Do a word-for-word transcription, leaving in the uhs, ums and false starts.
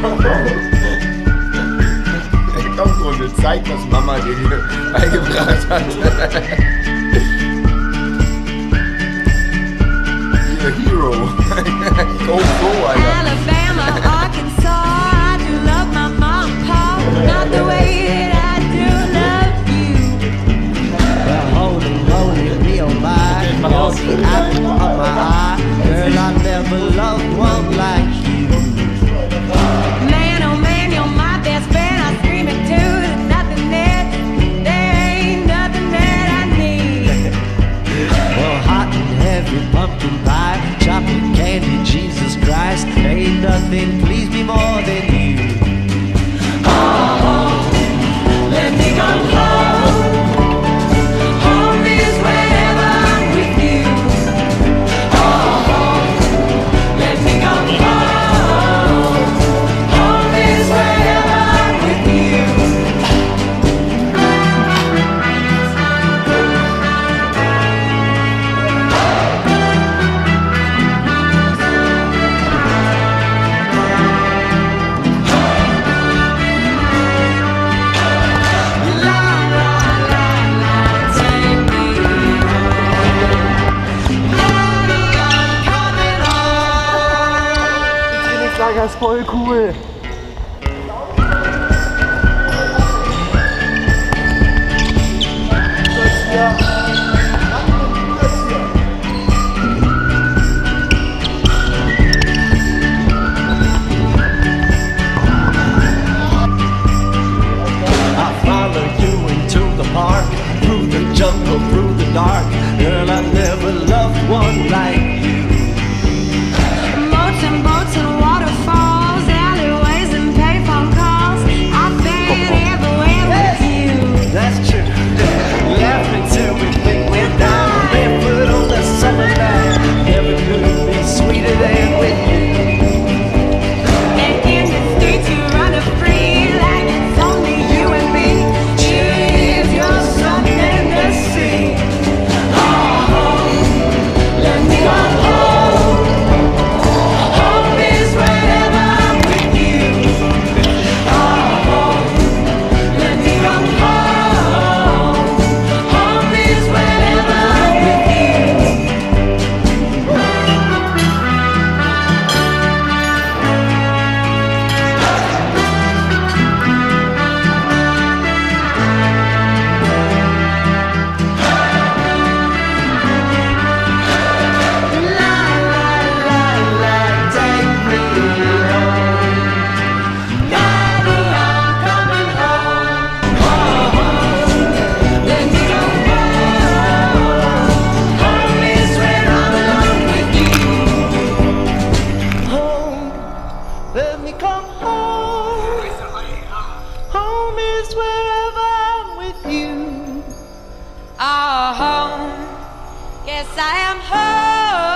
Komm, Grunde, zeig, was Mama dir hier beigebracht hat. You're a hero. Go, go, Alter. Alabama, Arkansas, I do love my mom and pop, not the way that I do love you. Well, holy, holy, me oh my, you're the apple of my eye. Girl, I never loved one like you. Man, oh man, you're my best friend. I scream it too. There's nothing that, there ain't nothing that I need. Well, hot and heavy pumpkin pie, chocolate candy, Jesus Christ, ain't nothing please me more than you. Oh, let me go home. Home is wherever I'm with you. Oh, let me go home. Home is wherever I'm with you. La la la la, take me home. Daddy, I'm coming home. Trainingslager ist voll cool. I follow you into the park, through the jungle, through the dark. Girl, I never loved one like you. Boats and boats and waterfalls, alleyways and payphone calls. I've been everywhere with you. That's true. Laughing till we think we're down, barefoot on the summer night. Never could be sweeter than with you. And in the streets you run free like it's only you and me. If you're something to see. Oh, let me go home. Home is wherever I'm with you. Oh, let me go home. Home is wherever I'm with you. La la la la, take me home. Daddy, I'm coming home. Oh, let me go home. Home is where I belong with you. Home, let me come home. Home is wherever I'm with you. Oh, home. Yes, I am home.